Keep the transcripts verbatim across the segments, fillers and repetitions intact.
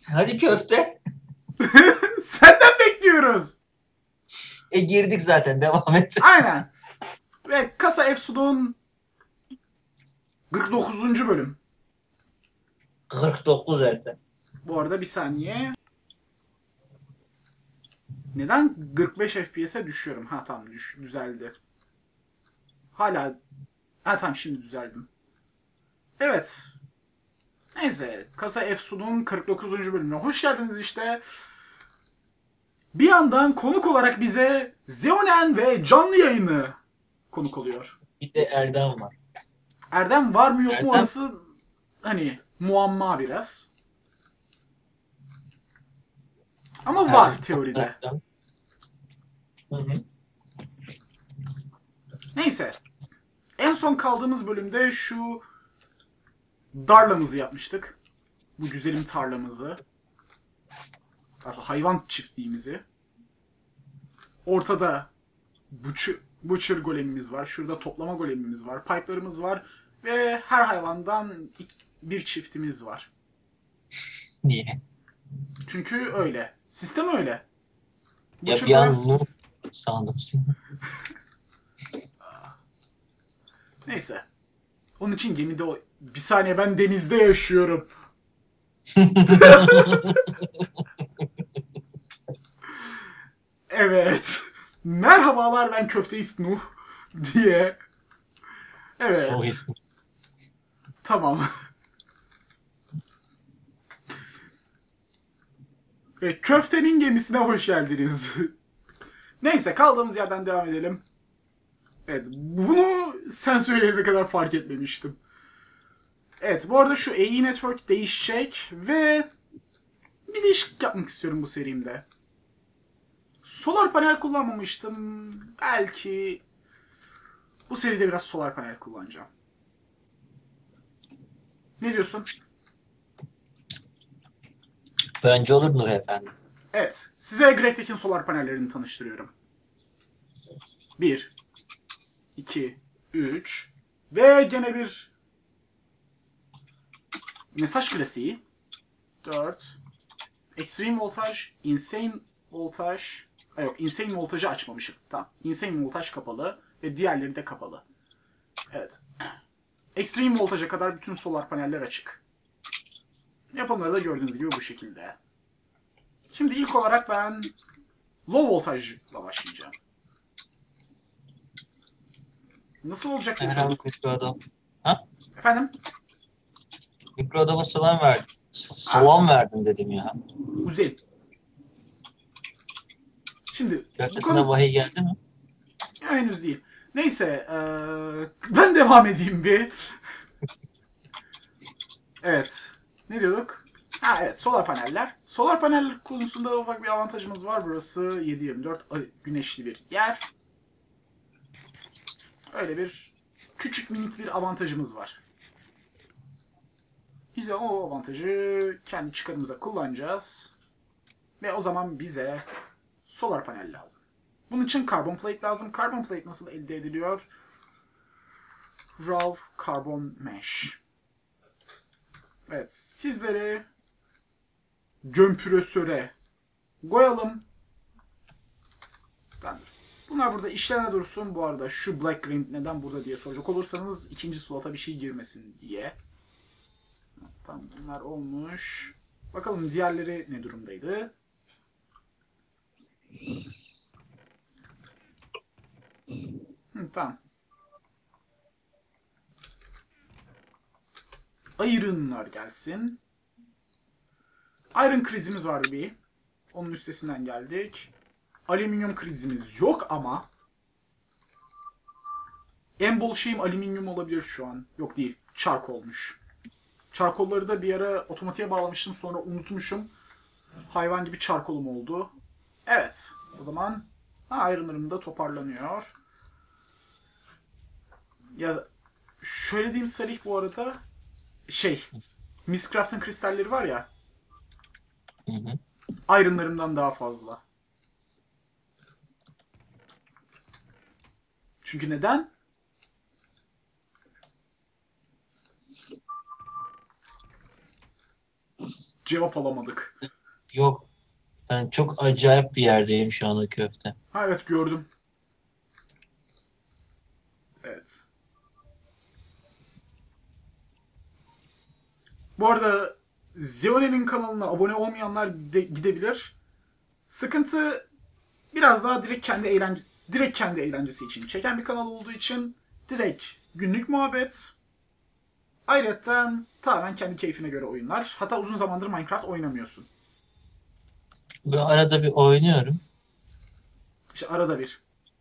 Hadi köfte. Senden bekliyoruz. E girdik zaten, devam et. Aynen. Ve Kasa Efsun'un kırk dokuzuncu bölüm. kırk dokuz zaten. Bu arada bir saniye. Neden kırk beş F P S'e düşüyorum? Ha tamam, düş düzeldi. Hala... Ha tamam, şimdi düzeldim. Evet. Neyse. Kasa Efsun'un kırk dokuzuncu bölümüne hoş geldiniz işte. Bir yandan konuk olarak bize Zeonen ve canlı yayını konuk oluyor. Bir de Erdem var. Erdem var mı yok mu Erdem. orası hani muamma biraz. Ama var Erdem. teoride. Erdem. Hı hı. Neyse. En son kaldığımız bölümde şu darlamızı yapmıştık. Bu güzelim tarlamızı. Hayvan çiftliğimizi. Ortada butcher, butcher golemimiz var. Şurada toplama golemimiz var. Pipe'larımız var. Ve her hayvandan bir çiftimiz var. Niye? Çünkü öyle. Sistem öyle. Ya Butcher bir golem... an Nuh sandım seni. Neyse. Onun için gemide o... Bir saniye, ben denizde yaşıyorum. Evet. Merhabalar, ben Köfteist Nuh diye. Evet. O ismi. Tamam. Ve Köftenin gemisine hoş geldiniz. Neyse, kaldığımız yerden devam edelim. Evet, bunu sen söyleyene kadar fark etmemiştim. Evet, bu arada şu A E Network değişecek ve bir değişiklik yapmak istiyorum bu serimde. Solar panel kullanmamıştım. Belki bu seride biraz solar panel kullanacağım. Ne diyorsun? Bence olur Nur efendi. Evet, size Gravtek'in solar panellerini tanıştırıyorum. bir, iki, üç ve gene bir mesaj klasiği. dört, Extreme Voltage, Insane Voltage. Ha yok, Insane Voltage'ı açmamışım. Tamam. Insane Voltage kapalı ve diğerleri de kapalı. Evet. Extreme Voltage'a kadar bütün solar paneller açık. Yapımları da gördüğünüz gibi bu şekilde. Şimdi ilk olarak ben Low Voltage'la başlayacağım. Nasıl olacak diye Herhalde sorduk. mikro adam. Ha? Efendim? Mikro adama salam verdim. Salam verdim dedim ya. Uzey. Şimdi bu Gökte konu... sana vahiy geldi mi? Ya, henüz değil. Neyse. Ee, ben devam edeyim bir. Evet. Ne diyorduk? Ha evet, solar paneller. Solar panel konusunda ufak bir avantajımız var. Burası yedi yirmi dört güneşli bir yer. Öyle bir küçük minik bir avantajımız var. Biz de o avantajı kendi çıkarımıza kullanacağız. Ve o zaman bize solar panel lazım. Bunun için carbon plate lazım. Carbon plate nasıl elde ediliyor? Raw carbon mesh. Evet, sizleri gömpresöre koyalım. Tamamdır. Bunlar burada işlene dursun. Bu arada şu black ring neden burada diye soracak olursanız ikinci slota bir şey girmesin diye. Tamam, bunlar olmuş. Bakalım diğerleri ne durumdaydı? Hı, tamam. Iron'lar gelsin. Iron krizimiz vardı bir. Onun üstesinden geldik. Alüminyum krizimiz yok ama en bol şeyim alüminyum olabilir şu an. Yok değil. Çark olmuş. Çarkolları da bir ara otomatiğe bağlamıştım, sonra unutmuşum. Hayvan gibi çarkolum oldu. Evet. O zaman ha, iron'larım da toparlanıyor. Ya şöyle diyeyim Salih, bu arada şey, Mistcraft'ın kristalleri var ya, Hı hı. iron'larımdan daha fazla. Çünkü neden? cevap alamadık. Yok. Ben çok acayip bir yerdeyim şu anda köfte. Ha evet gördüm. Evet. Bu arada Zeone'nin kanalına abone olmayanlar de gidebilir. Sıkıntı biraz daha direkt kendi eğlence direkt kendi eğlencesi için çeken bir kanal olduğu için direkt günlük muhabbet. Ayrıca tamamen kendi keyfine göre oyunlar. Hatta uzun zamandır Minecraft oynamıyorsun. Ve arada bir oynuyorum. İşte arada bir.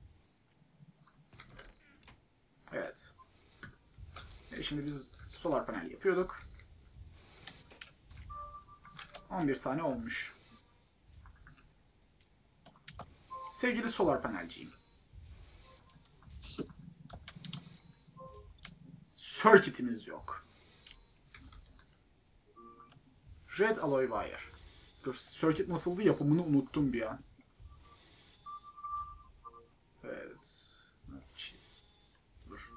Evet. E şimdi biz solar panel yapıyorduk. on bir tane olmuş. Sevgili solar panelciyim. Circuit'imiz yok. Red alloy wire. Dur, circuit nasıldı yapımını unuttum bir an. Evet. Dur.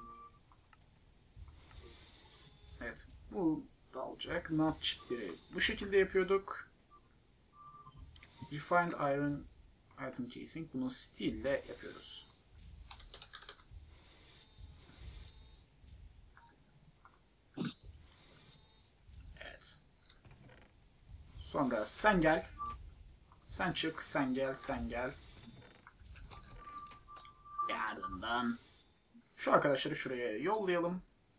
Evet. Bu da olacak. Not chip biri. Bu şekilde yapıyorduk. Refined iron item casing. Bunu steel ile yapıyoruz. Evet. Sonra sen gel. Sen çık, sen gel, sen gel. Ardından şu arkadaşları şuraya yollayalım.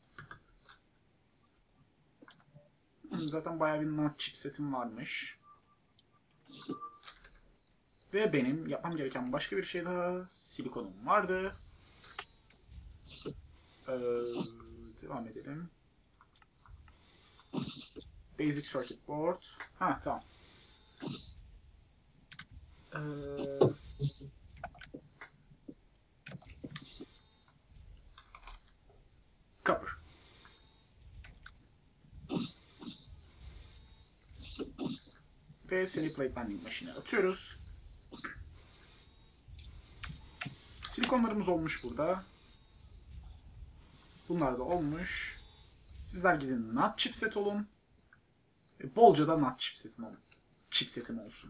Zaten bayağı bir not chipsetim varmış. Ve benim yapmam gereken başka bir şey daha. Silikonum vardı. Ee, devam edelim. Basic Circuit Board. Ha tamam. Ee, copper. Ve seri plate bending machine'e atıyoruz. Silikonlarımız olmuş burada. Bunlar da olmuş. Sizler gidin nut chipset olun. E, bolca da nut chipsetim olun. Chipsetim olsun.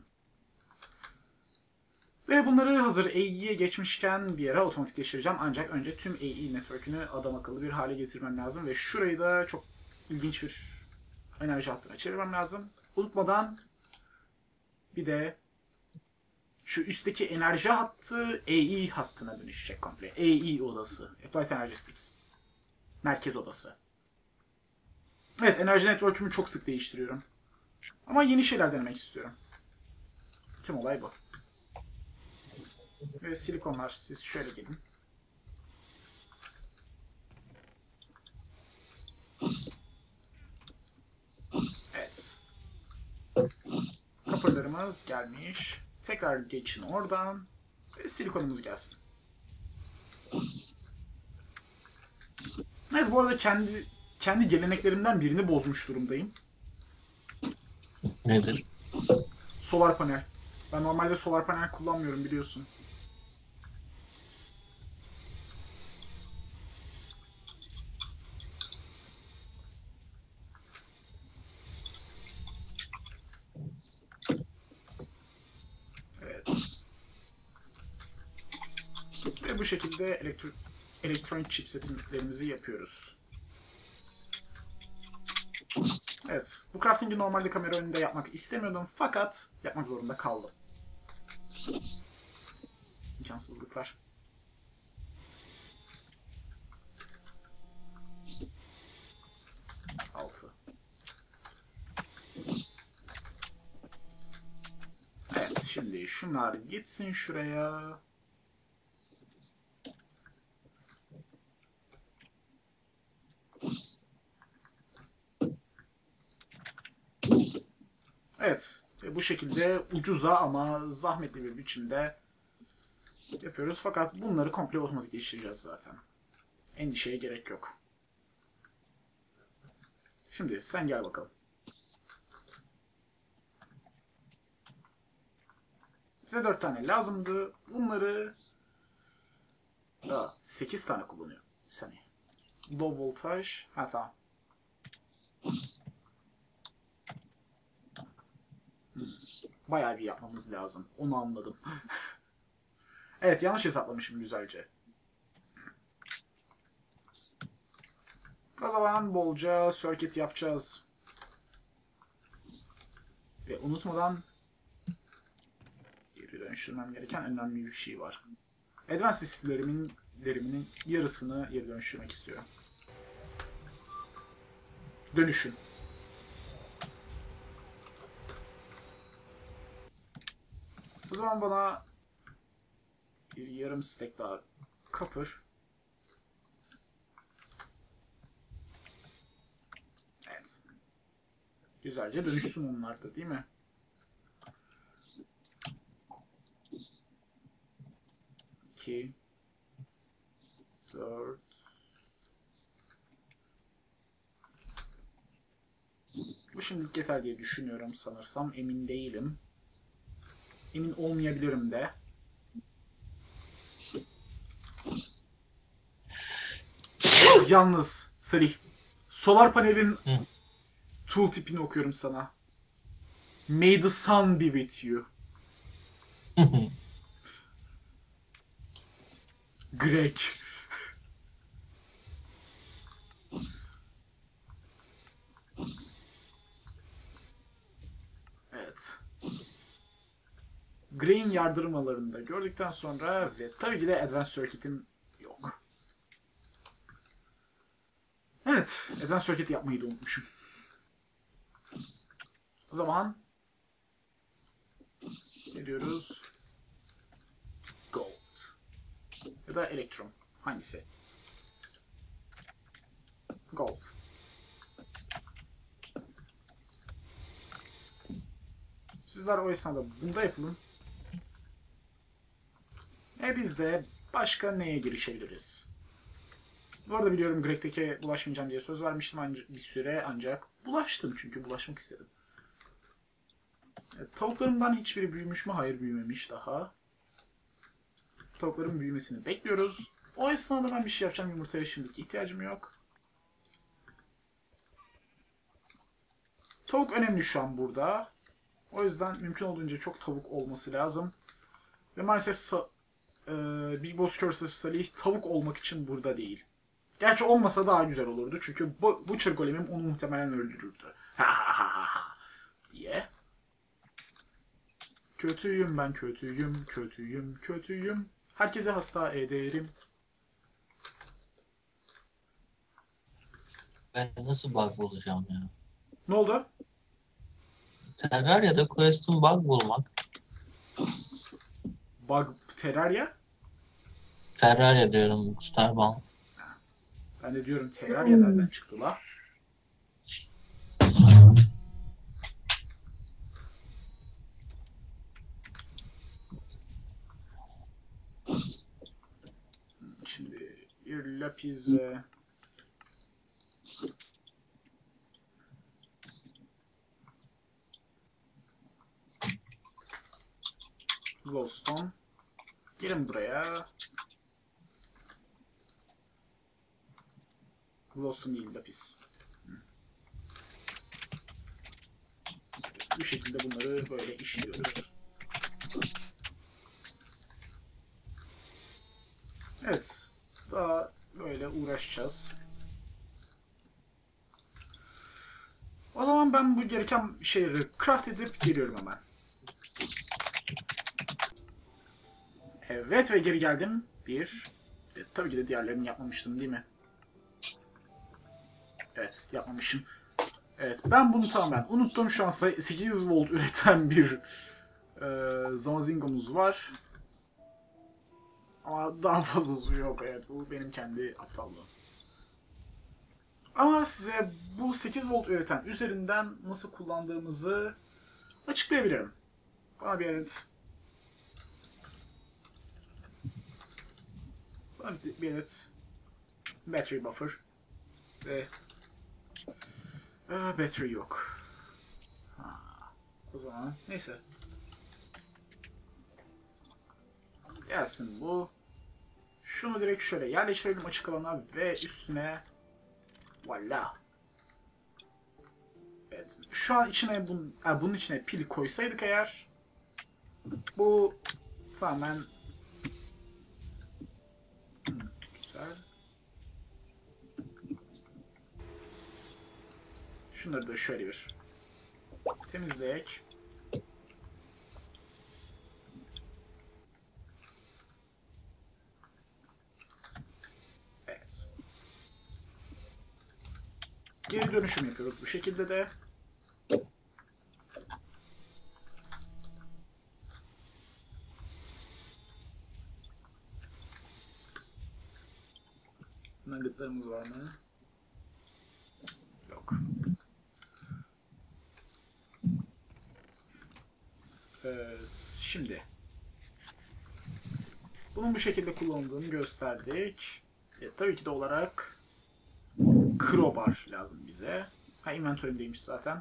Ve bunları hazır A E'ye geçmişken bir yere otomatikleştireceğim. Ancak önce tüm A E network'ünü adam akıllı bir hale getirmem lazım. Ve şurayı da çok ilginç bir enerji hattına çevirmem lazım. Unutmadan bir de şu üstteki enerji hattı A E hattına dönüşecek komple. A E odası. Applied Energy Strips. Merkez odası. Evet, enerji network'ümü çok sık değiştiriyorum. Ama yeni şeyler denemek istiyorum. Tüm olay bu. Ve silikonlar, siz şöyle gelin. Evet. Kapırlarımız gelmiş. Tekrar geçin oradan. Ve silikonumuz gelsin. Evet, bu arada kendi kendi geleneklerimden birini bozmuş durumdayım. Nedir? Solar panel. Ben normalde solar panel kullanmıyorum biliyorsun. Evet. Ve bu şekilde elektro elektronik chipsetlerimizi yapıyoruz. Evet. Bu crafting'i normalde kamera önünde yapmak istemiyordum fakat yapmak zorunda kaldım. İmkansızlıklar. Altı. Evet. Şimdi şunlar gitsin şuraya. Evet. Bu şekilde ucuza ama zahmetli bir biçimde yapıyoruz. Fakat bunları komple otomatik geçireceğiz zaten. Endişeye gerek yok. Şimdi sen gel bakalım. Bize dört tane lazımdı. Bunları Aa, sekiz tane kullanıyor. Bir saniye. Low voltage. Ha tamam. bayağı bir yapmamız lazım. Onu anladım. Evet, yanlış hesaplamışım güzelce. O zaman bolca circuit yapacağız. Ve unutmadan geri dönüştürmem gereken önemli bir şey var. Advanced listelerimin veriminin yarısını geri dönüştürmek istiyorum. Dönüşün. O zaman bana bir yarım stack daha copper. Evet. Güzelce dönüşsün onlar da, değil mi? İki. Dört. Bu şimdilik yeter diye düşünüyorum sanırsam. Emin değilim. Emin olmayabilirim de. Yalnız Salih, solar panelin Hı. tooltip'ini okuyorum sana. May the sun be with you. Greg. Evet. Greg'in yardırmalarını da gördükten sonra ve tabii ki de Advanced Circuit'im yok. Evet, Advanced Circuit yapmayı da unutmuşum. O zaman ne diyoruz? Gold. Ya da Electrum. Hangisi? Gold. Sizler o esnada bunda yapalım. E biz de başka neye girişebiliriz? Bu arada biliyorum Greg'teki bulaşmayacağım diye söz vermiştim bir süre, ancak bulaştım çünkü bulaşmak istedim. Evet, tavuklarımdan hiçbiri büyümüş mü? Hayır, büyümemiş daha. Tavukların büyümesini bekliyoruz. O esnada ben bir şey yapacağım. Yumurtaya şimdilik ihtiyacım yok. Tavuk önemli şu an burada. O yüzden mümkün olduğunca çok tavuk olması lazım. Ve maalesef e, Big Boss Curse Salih tavuk olmak için burada değil. Gerçi olmasa daha güzel olurdu. Çünkü bu Butcher Golem'im onu muhtemelen öldürürdü. diye. Kötüyüm ben, kötüyüm, kötüyüm, kötüyüm. Herkese hasta ederim. Ben nasıl bug bulacağım ya? Ne oldu? Terraria'da quest'in bug bulmak. Bug Terraria? Terraria diyorum, Starbound. Ben de diyorum Terraria nereden çıktı la? Şimdi bir lapis ve glowstone. Gelin buraya. Glowstone değil, lapis. Bu şekilde bunları böyle işliyoruz. Evet. Daha böyle uğraşacağız. O zaman ben bu gereken şeyleri craft edip geliyorum hemen. Evet ve geri geldim. Bir. E, tabii ki de diğerlerini yapmamıştım değil mi? Evet, yapmamışım. Evet, ben bunu tamamen unuttum. Şu an sekiz volt üreten bir e, Zamazingomuz var. Ama daha fazlası yok. Evet, bu benim kendi aptallığım. Ama size bu sekiz volt üreten üzerinden nasıl kullandığımızı açıklayabilirim. Bana bir adet Bana bir, bir adet battery buffer ve Aa, battery yok. Ha, o zaman neyse. Gelsin bu. Şunu direkt şöyle yerleştirelim açık alana ve üstüne voila. Evet. Şu an içine bun, e, bunun içine pil koysaydık eğer Bu tamamen hmm, güzel. Şunları da şöyle bir temizleyek. Evet. Geri dönüşüm yapıyoruz bu şekilde de. Nuggetlarımız var mı? Yok. Evet, şimdi bunun bu şekilde kullanıldığını gösterdik. E, tabii ki de olarak crowbar lazım bize. Ha, inventörümdeymiş zaten.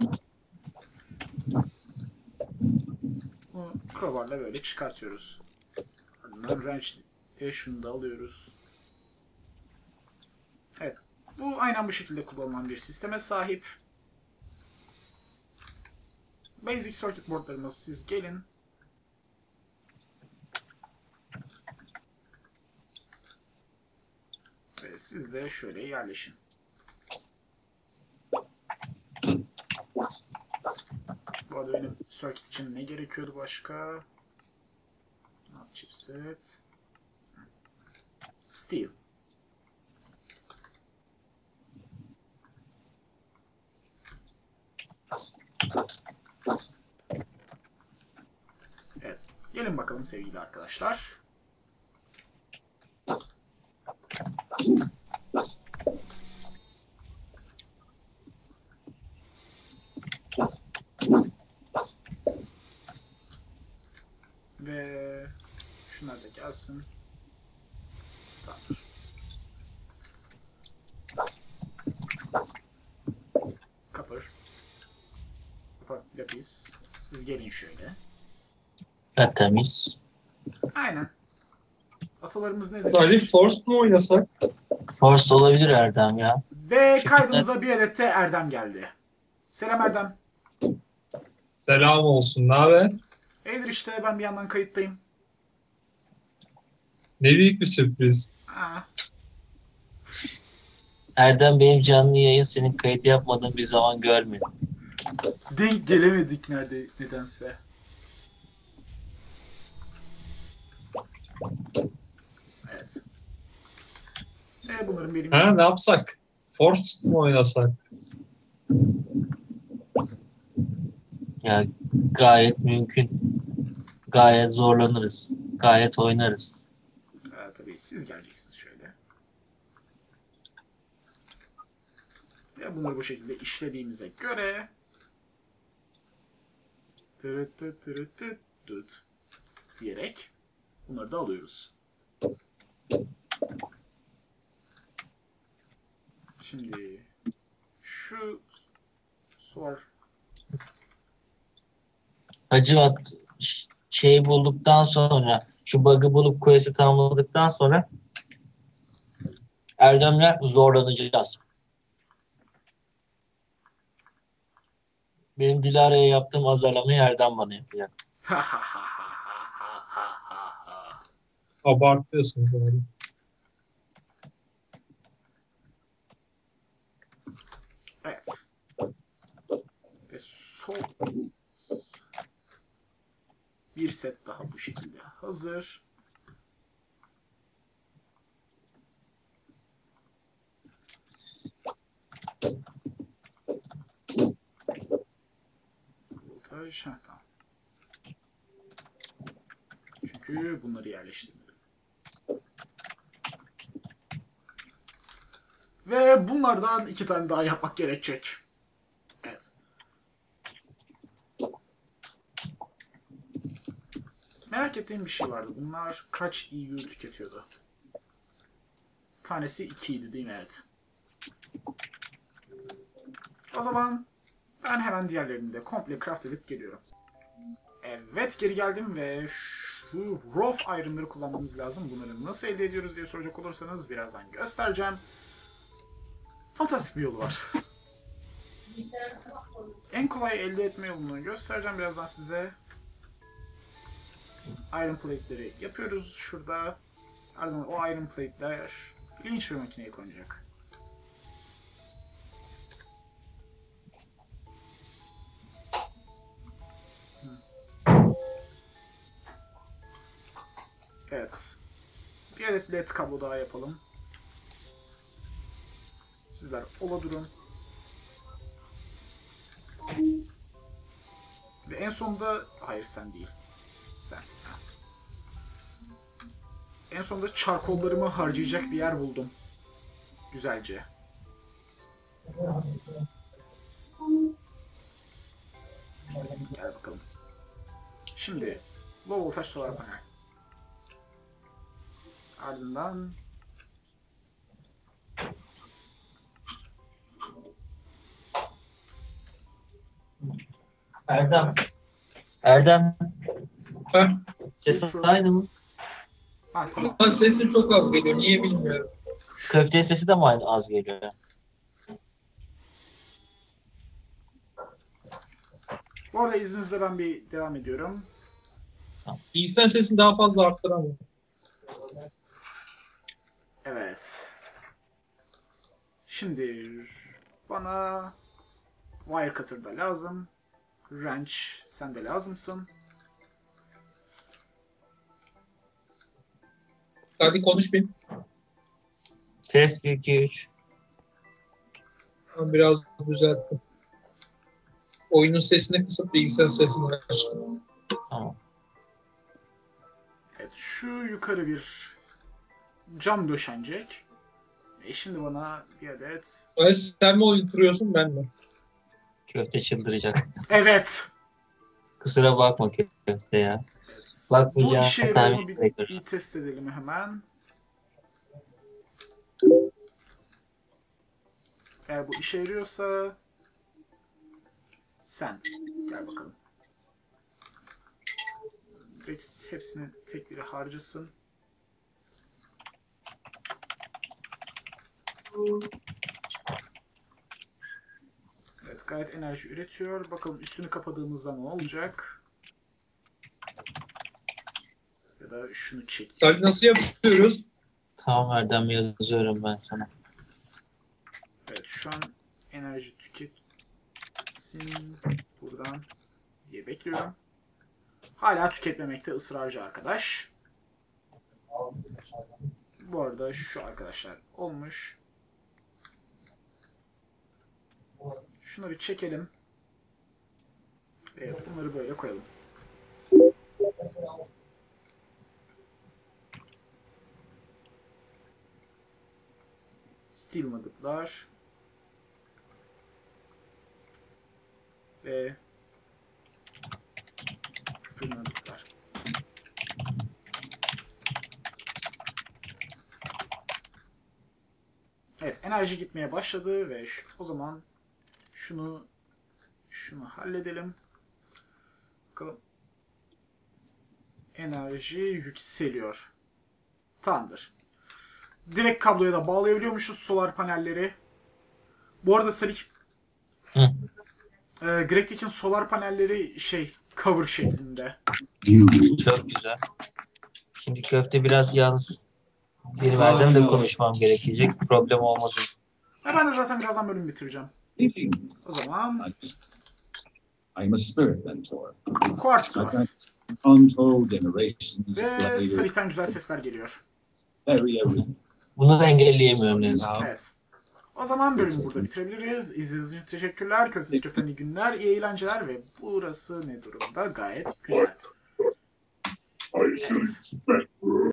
Bunu crowbarla böyle çıkartıyoruz. Ardından wrench e, şunu da alıyoruz. Evet. Bu aynen bu şekilde kullanılan bir sisteme sahip. Basic circuit boardlarımız siz gelin. Ve siz de şöyle yerleşin. Bu arada benim circuit için ne gerekiyordu başka? Chipset. Steel. Evet. Gelin bakalım sevgili arkadaşlar. Ve şunlar da gelsin. Tamamdır. Copper. Copper lapis. Siz gelin şöyle. Evet, temiz. Aynen. Atalarımız ne demiş? Sadece Force mu oynasak? Force olabilir Erdem ya. Ve kaydımıza bir adet de Erdem geldi. Selam Erdem. Selam olsun, ne haber? İyidir işte, ben bir yandan kayıttayım. Ne büyük bir sürpriz. Aa, Erdem, benim canlı yayın senin kayıt yapmadığın bir zaman görmedim. denk gelemedik nerede nedense. Evet. Ve bunların benim... Ha, ne yapsak? Force mu oynasak? Ya gayet mümkün. Gayet zorlanırız. Gayet oynarız. Ee, tabii siz geleceksiniz şöyle. Ve bunları bu şekilde işlediğimize göre... Tırıt tırıt tırıt tırıt tırıt diyerek bunları da alıyoruz. Şimdi şu sor Hacivat şey bulduktan sonra, şu bug'ı bulup quest'i tamamladıktan sonra Erdem'le zorlanacağız. Benim Dilara'ya yaptığım azarlamayı Erdem bana yapacak. Abartıyorsun böyle. Evet. Ve son bir set daha bu şekilde hazır. Voltaj, ha tamam. Çünkü bunları yerleştirmedim. Ve bunlardan iki tane daha yapmak gerekecek. Evet. Merak ettiğim bir şey vardı. Bunlar kaç E U tüketiyordu? Tanesi iki idi değil mi? Evet. O zaman ben hemen diğerlerini de komple craft edip geliyorum. Evet, geri geldim ve şu rough iron'ları kullanmamız lazım. Bunları nasıl elde ediyoruz diye soracak olursanız birazdan göstereceğim. Fantastik bir yolu var. En kolay elde etme yolunu göstereceğim birazdan size. iron plate'leri yapıyoruz şurada. Ardından o iron plate'ler ilginç bir makineye konacak. Evet. Bir adet led kablo daha yapalım. Sizler ola durun. Ve en sonunda... Hayır sen değil. Sen. Ha. En sonunda çarkollarımı harcayacak bir yer buldum. Güzelce. Gel bakalım. Şimdi low voltage solar panel. Ardından Erdem. Erdem. Heh. Sesin aynı mı? ha tamam. Lan sesin çok az geliyor. Niye bilmiyorum. Köfte sesi de mi aynı az geliyor? Bu arada izninizle ben bir devam ediyorum. İnsan sesini daha fazla arttıramıyor. Evet. Şimdi bana wire cutter da lazım. Wrench sen de lazımsın. Hadi konuş bir. Test bir iki üç. Ben biraz düzelttim. Oyunun sesini kısıp bilgisayar sesini açtım. Tamam. Evet şu yukarı bir cam döşenecek. E şimdi bana bir adet... Sen, sen mi oyun kuruyorsun ben mi? Köfte çıldıracak. Evet. Kusura bakma köfte ya. Evet. Bakmayacağım. Bu işe Hata yarıyor mu bir, bekliyoruz. bir test edelim hemen. Eğer bu işe yarıyorsa sen gel bakalım. Direkt hepsini tek biri harcasın. Evet gayet enerji üretiyor. Bakalım üstünü kapadığımızda ne olacak? Ya da şunu çek. Sadece nasıl yapıyoruz? Tamam Erdem yazıyorum ben sana. Evet şu an enerji tüketsin buradan diye bekliyorum. Hala tüketmemekte ısrarcı arkadaş. Bu arada şu arkadaşlar olmuş. Şunları çekelim. Evet bunları böyle koyalım. Steel nuggetlar. Ve küpür nuggetlar. Evet enerji gitmeye başladı ve şu, o zaman şunu şunu halledelim. Bakalım. Enerji yükseliyor. Tamamdır. Direkt kabloya da bağlayabiliyormuşuz solar panelleri. Bu arada Salih Hı. e, Grektik'in solar panelleri şey cover şeklinde. Çok güzel. Şimdi köfte biraz yalnız bir verdim de konuşmam gerekecek. Problem olmaz. Ve ben de zaten birazdan bölümü bitireceğim. O zaman I'm a spirit mentor. Quartz Glass. Untold generations of Ve bloody Salih'ten güzel sesler geliyor. very every Bunu da engelleyemiyorum ne yazık. now. Evet. O zaman bölümü burada bitirebiliriz. İzlediğiniz için teşekkürler. Köftesi köften iyi günler, iyi eğlenceler ve burası ne durumda? Gayet güzel. Evet.